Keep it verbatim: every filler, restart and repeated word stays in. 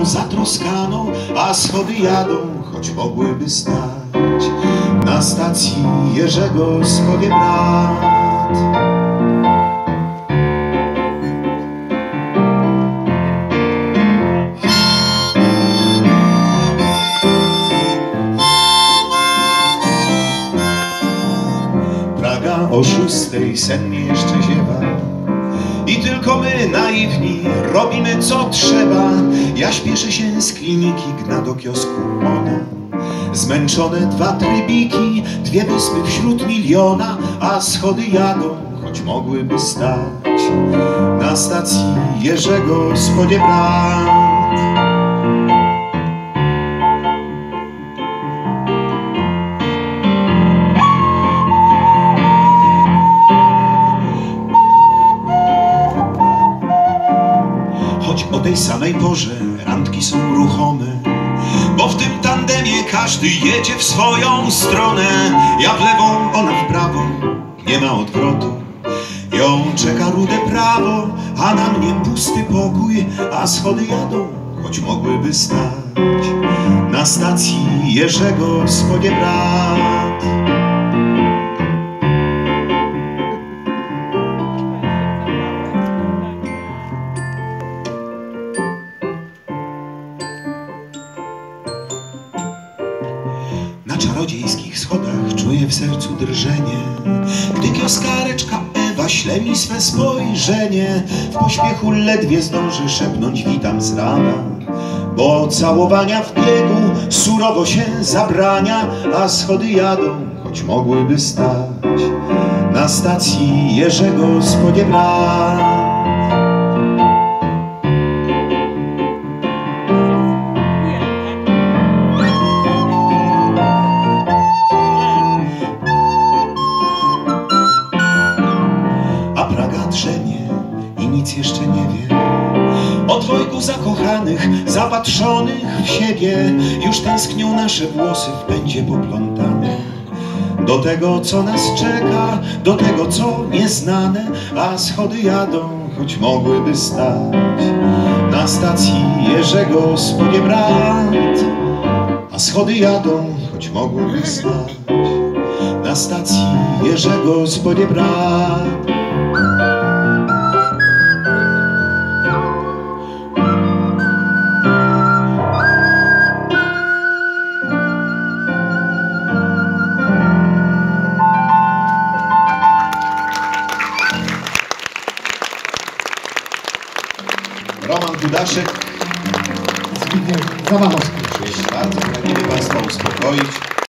twarzą zatroskaną, a schody jadą, choć mogłyby stać na stacji Jerzego Spodnie Brat. Praga o szóstej sennie jeszcze ziewa i tylko my, naiwni, robimy co trzeba. Ja śpieszę się z kliniki, gna do kiosku ona. Zmęczone dwa trybiki, dwie wyspy wśród miliona, a schody jadą, choć mogłyby stać na stacji Jerzego Spodnie Brat. Choć o tej samej porze randki są ruchome, bo w tym tandemie każdy jedzie w swoją stronę. Ja w lewą, ona w prawą, nie ma odwrotu. Ją czeka rude prawo, a na mnie pusty pokój, a schody jadą, choć mogłyby stać na stacji Jerzego Spodnie Brat. Na czarodziejskich schodach czuję w sercu drżenie, gdy kioskareczka Ewa śle mi swe spojrzenie. W pośpiechu ledwie zdąży szepnąć witam z rana, bo całowania w biegu surowo się zabrania, a schody jadą, choć mogłyby stać na stacji Jerzego Spodnie Brat. Praga drzemie i nic jeszcze nie wie o dwojgu zakochanych, zapatrzonych w siebie. Już tęsknią nasze włosy w pędzie poplątane do tego, co nas czeka, do tego, co nieznane, a schody jadą, choć mogłyby stać na stacji Jerzego Spodnie Brat. A schody jadą, choć mogłyby stać na stacji Jerzego Spodnie Brat. Roman Dudaszek, Zbigniew Zawałowski. czuję się bardzo, pragniemy Państwa uspokoić.